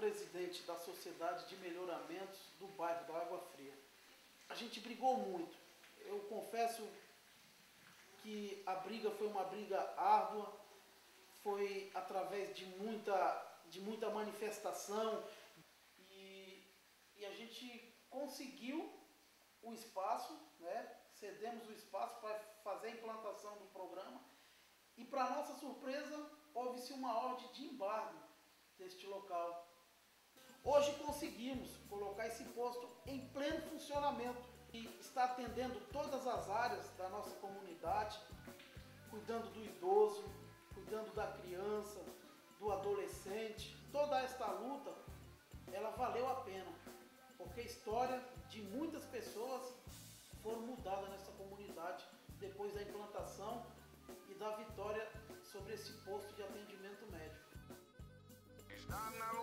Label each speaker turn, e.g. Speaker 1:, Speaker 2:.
Speaker 1: presidente da Sociedade de Melhoramentos do bairro da Água Fria. A gente brigou muito. Eu confesso que a briga foi uma briga árdua, foi através de muita manifestação e a gente conseguiu o espaço, né? Cedemos o espaço para fazer a implantação do programa e, para nossa surpresa, houve-se uma ordem de embargo deste local. Hoje conseguimos colocar esse posto em pleno funcionamento e está atendendo todas as áreas da nossa comunidade, cuidando do idoso, cuidando da criança, do adolescente. Toda esta luta, ela valeu a pena, porque a história de muitas pessoas foram mudadas nessa comunidade depois da implantação e da vitória sobre esse posto de atendimento médico.